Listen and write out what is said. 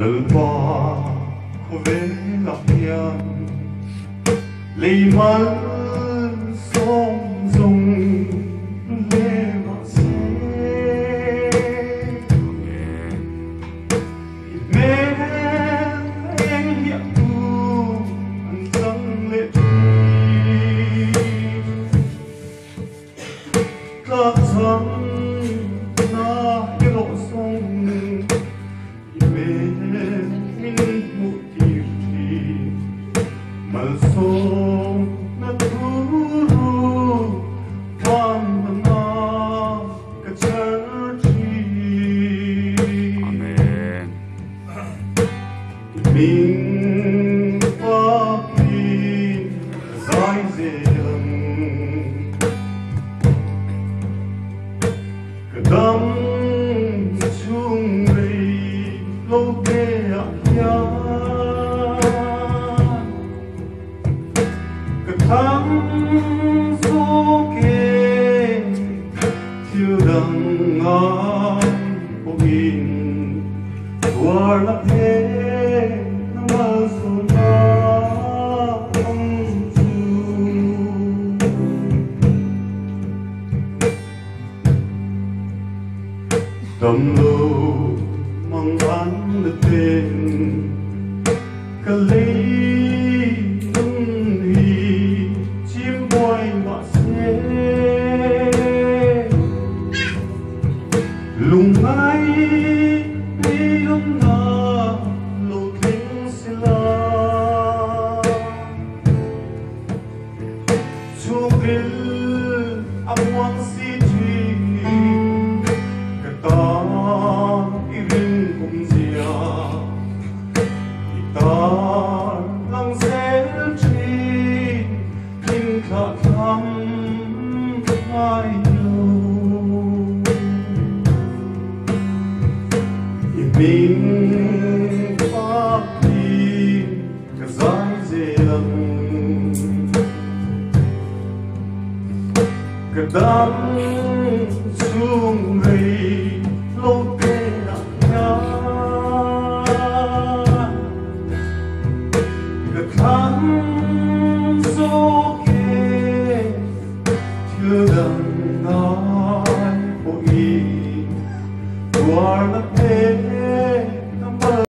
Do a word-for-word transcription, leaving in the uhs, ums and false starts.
lời qua về lạc nhân lấy mắn sông dùng lê mà xe mê anh hiện tu anh dâng lệ các dòng na lộ sông Malsom na turu Wandana kacharchi Amen. Ming papi zai zelang Kadam chung rei lo te ya Thắm 속에 튜당한 봄인 두알 앞에 남아서 남주 Đầm mong ăn được tên cả lấy lùng ai đi ông na lộ thiên sẽ la chu bil amwang si chi cả ta irin kum zia ta lang sel chi in kha tham ai Mình pháp đi cả dõi dê lầm cả đám xuống rây lâu tê lạc nhá cả tháng số kê chưa đằng